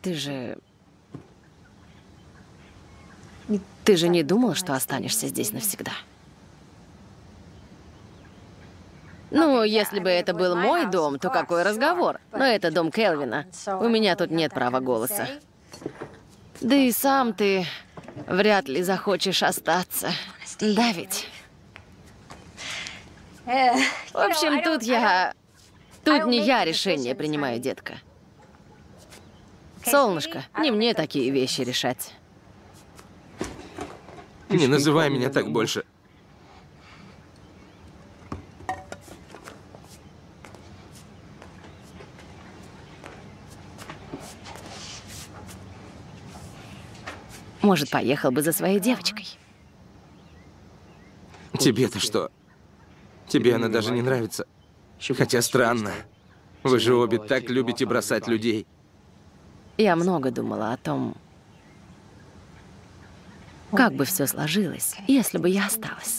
ты же не думал, что останешься здесь навсегда? Ну, если бы это был мой дом, то какой разговор? Но это дом Келвина. У меня тут нет права голоса. Да и сам ты вряд ли захочешь остаться. Да ведь? В общем, Тут не я решение принимаю, детка. Солнышко, не мне такие вещи решать. Не называй меня так больше. Может, поехал бы за своей девочкой? Тебе-то что? Тебе она даже не нравится. Хотя странно. Вы же обе так любите бросать людей. Я много думала о том, как бы все сложилось, если бы я осталась.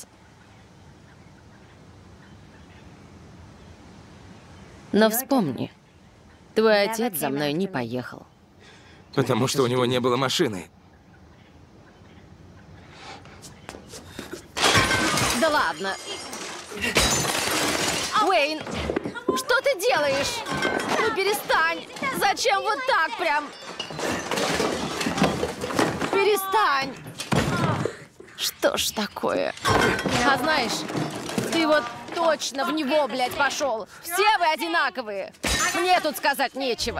Но вспомни, твой отец за мной не поехал. Потому что у него не было машины. Да ладно. Уэйн, что ты делаешь? Ну перестань. Зачем вот так прям? Перестань. Что ж такое? А знаешь, ты вот точно в него, блядь, пошел. Все вы одинаковые. Мне тут сказать нечего.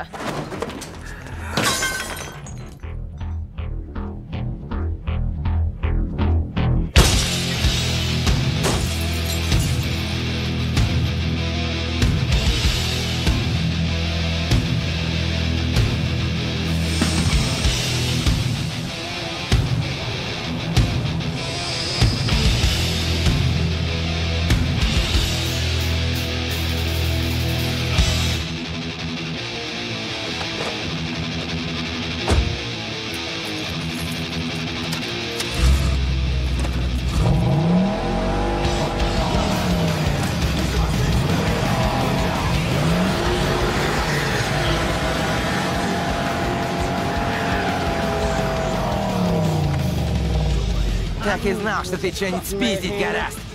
Так и знал, что ты что-нибудь спиздить гораздо.